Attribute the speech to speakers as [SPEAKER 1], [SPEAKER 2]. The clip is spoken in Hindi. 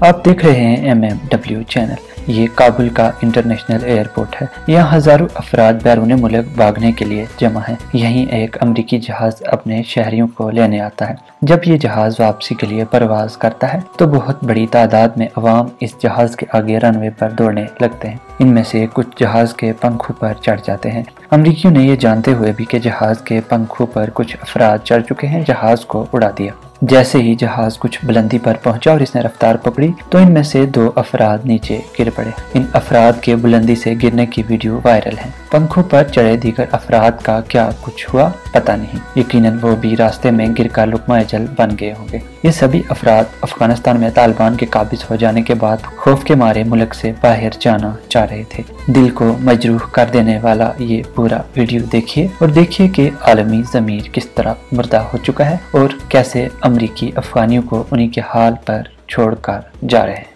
[SPEAKER 1] आप देख रहे हैं MMW चैनल। ये काबुल का इंटरनेशनल एयरपोर्ट है। यहाँ हजारों अफराद बैरून मुल्क भागने के लिए जमा हैं। यहीं एक अमरीकी जहाज अपने शहरियों को लेने आता है। जब ये जहाज वापसी के लिए परवाज करता है तो बहुत बड़ी तादाद में अवाम इस जहाज के आगे रनवे पर दौड़ने लगते हैं। इनमें से कुछ जहाज के पंखों पर चढ़ जाते हैं। अमरीकियों ने ये जानते हुए भी कि जहाज के पंखों पर कुछ अफराद चढ़ चुके हैं, जहाज को उड़ा दिया। जैसे ही जहाज कुछ बुलंदी पर पहुंचा और इसने रफ्तार पकड़ी तो इनमें से 2 अफराद नीचे गिर पड़े। इन अफराद के बुलंदी से गिरने की वीडियो वायरल है। पंखों पर चढ़े दीगर अफराद का क्या कुछ हुआ पता नहीं। यकीनन वो भी रास्ते में गिरकर लुकमा अजल बन गए होंगे। ये सभी अफराद अफगानिस्तान में तालिबान के काबिज हो जाने के बाद खौफ के मारे मुल्क से बाहर जाना चाह रहे थे। दिल को मजरूह कर देने वाला ये पूरा वीडियो देखिए और देखिए कि आलमी ज़मीर किस तरह मुर्दा हो चुका है और कैसे अमरीकी अफगानियों को उन्हीं के हाल पर छोड़कर जा रहे हैं।